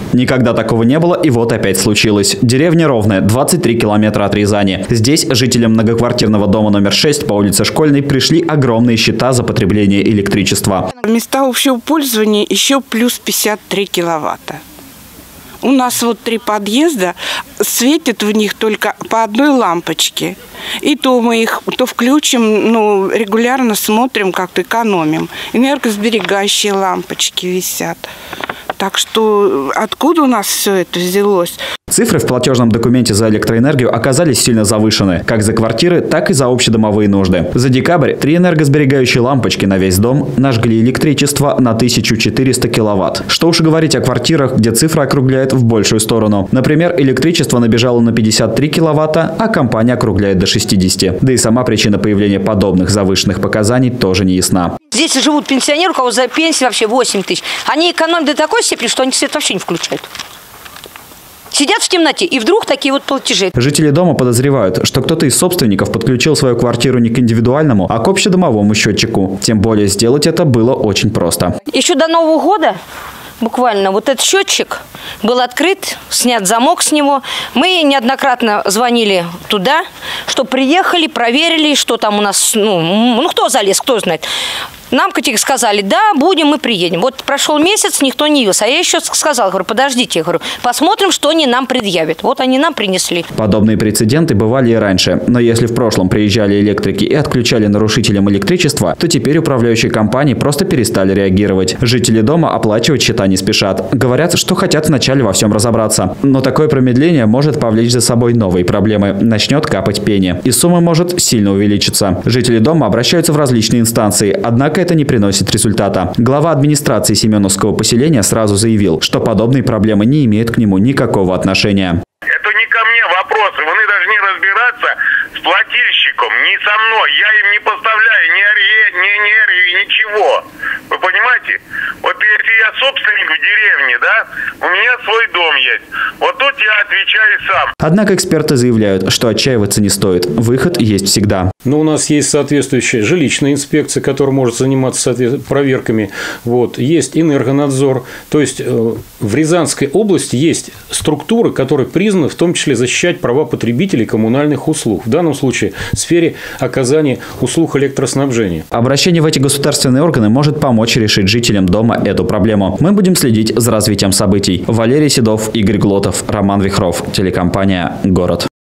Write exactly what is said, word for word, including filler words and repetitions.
Никогда такого не было, и вот опять случилось. Деревня Ровная, двадцать три километра от Рязани. Здесь жителям многоквартирного дома номер шесть по улице Школьной пришли огромные счета за потребление электричества. Места общего пользования еще плюс пятьдесят три киловатта. У нас вот три подъезда, светит в них только по одной лампочке. И то мы их то включим, ну, регулярно смотрим, как-то экономим. Энергосберегающие лампочки висят. Так что откуда у нас все это взялось? Цифры в платежном документе за электроэнергию оказались сильно завышены, как за квартиры, так и за общедомовые нужды. За декабрь три энергосберегающие лампочки на весь дом нажгли электричество на тысячу четыреста киловатт. Что уж говорить о квартирах, где цифра округляет в большую сторону. Например, электричество набежало на пятьдесят три киловатта, а компания округляет до шестидесяти. Да и сама причина появления подобных завышенных показаний тоже не ясна. Здесь живут пенсионеры, у кого за пенсию вообще восемь тысяч. Они экономят до такой степени, что они свет вообще не включают. Сидят в темноте, и вдруг такие вот платежи. Жители дома подозревают, что кто-то из собственников подключил свою квартиру не к индивидуальному, а к общедомовому счетчику. Тем более сделать это было очень просто. Еще до Нового года буквально вот этот счетчик был открыт, снят замок с него. Мы неоднократно звонили туда, что приехали, проверили, что там у нас, ну, ну кто залез, кто знает. Нам сказали, да, будем, мы приедем. Вот прошел месяц, никто не явился. А я еще сказала, говорю, подождите, я говорю, посмотрим, что они нам предъявят. Вот они нам принесли. Подобные прецеденты бывали и раньше. Но если в прошлом приезжали электрики и отключали нарушителям электричества, то теперь управляющие компании просто перестали реагировать. Жители дома оплачивать счета не спешат. Говорят, что хотят вначале во всем разобраться. Но такое промедление может повлечь за собой новые проблемы. Начнет капать пени. И сумма может сильно увеличиться. Жители дома обращаются в различные инстанции. Однако это не приносит результата. Глава администрации Семеновского поселения сразу заявил, что подобные проблемы не имеют к нему никакого отношения. Это не ко мне вопросы. Вы должны разбираться с плательщиком, не со мной. Я им не поставляю ни арье, ни энергию, ничего. Вы понимаете? Вот если я собственник в деревне, да, у меня свой дом есть. Вот тут я отвечаю сам. Однако эксперты заявляют, что отчаиваться не стоит. Выход есть всегда. Но у нас есть соответствующая жилищная инспекция, которая может заниматься проверками. Вот. Есть энергонадзор. То есть в Рязанской области есть структуры, которые признаны в том числе защищать права потребителей коммунальных услуг. В данном случае в сфере оказания услуг электроснабжения. Обращение в эти государственные органы может помочь решить жителям дома эту проблему. Мы будем следить за развитием событий. Валерий Седов, Игорь Глотов, Роман Вихров. Телекомпания «Город».